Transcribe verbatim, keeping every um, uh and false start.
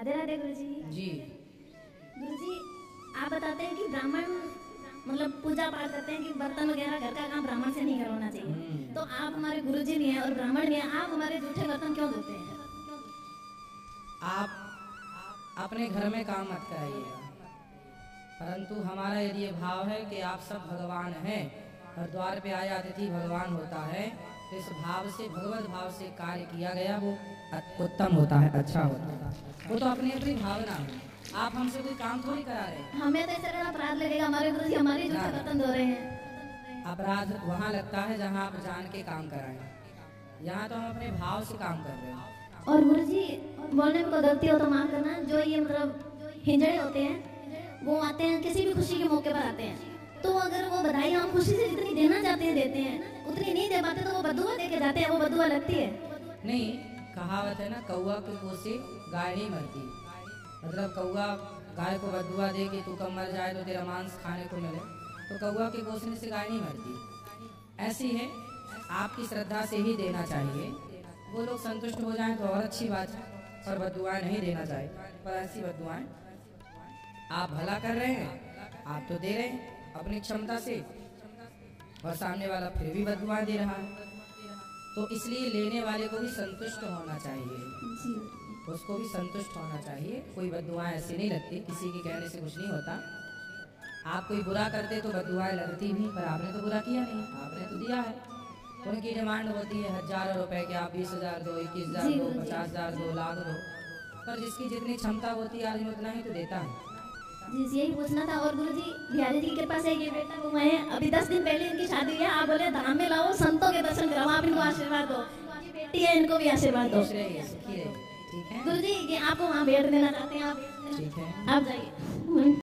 राधे राधे गुरुजी। जी गुरुजी, आप बताते हैं कि ब्राह्मण मतलब पूजा पाठ करते हैं कि बर्तन वगैरह घर का काम ब्राह्मण से नहीं करवाना चाहिए, तो आप हमारे गुरुजी भी हैं और ब्राह्मण भी हैं, आप हमारे जूठे बर्तन क्यों धोते हैं? आप अपने घर में काम मत कराइएगा, परंतु हमारा यदि ये भाव है कि आप सब भगवान हैं और द्वार पे आया अतिथि भगवान होता है, तो इस भाव से भगवत भाव से कार्य किया गया वो उत्तम होता है, अच्छा होता है। वो तो अपनी अपनी भावना है, आप हमसे कोई काम थोड़ी करा रहे हैं। हमें तो ऐसा अपराध लगेगा, हमारे गुरुजी हमारे जूठे बर्तन धो रहे हैं। अपराध वहाँ लगता है जहाँ आप जान के काम कराएं, यहाँ तो हम अपने भाव से काम कर रहे हैं। और गुरुजी बोलने में कोई गलती हो तो माफ करना, जो ये मतलब हिंजड़े होते हैं वो आते हैं किसी भी खुशी के मौके पर आते हैं, तो अगर वो बधाई हम खुशी से जितनी देना चाहते हैं देते हैं, उतनी नहीं दे पाते तो वो बदुआ दे के जाते हैं, वो बदुआ लगती है। नहीं, कहावत है ना, कौआ के कोसे गाय नहीं मरती, मतलब कौआ गाय को बदुआ दे कि तू कम मर जाए तो तेरा मांस खाने को मिले, तो कौआ के कोसने से गाय नहीं मरती। ऐसी है, आपकी श्रद्धा से ही देना चाहिए, वो लोग संतुष्ट हो जाएं तो और अच्छी बात है, पर बदुआएं नहीं देना चाहिए। पर ऐसी बदुआएं आप भला कर रहे हैं, आप तो दे रहे हैं अपनी क्षमता से, और सामने वाला फिर भी बदुआएं दे रहा है, तो इसलिए लेने वाले को भी संतुष्ट होना चाहिए, उसको भी संतुष्ट होना चाहिए। कोई बदुआएं ऐसी नहीं लगती, किसी के कहने से कुछ नहीं होता। आप कोई बुरा करते तो बदुआएं लगती भी, पर आपने तो बुरा किया नहीं, आपने तो दिया है। उनकी डिमांड होती है हजारों रुपए के, आप बीस हजार दो, इक्कीस हजार दो, पचास हजार दो, लाख दो, पर जिसकी जितनी क्षमता होती है आदमी उतना ही तो देता है। जी यही पूछना था। और गुरुजी बिहारी जी के पास ये बेटा हुआ है, अभी दस दिन पहले इनकी शादी है, आप बोले धाम में लाओ संतों के दर्शन कराओ, आप इनको आशीर्वाद दो, बेटी है इनको भी आशीर्वाद दो। ठीक है गुरुजी ये आपको वहाँ भेंट देना चाहते हैं, आप ठीक है, आप जाइए।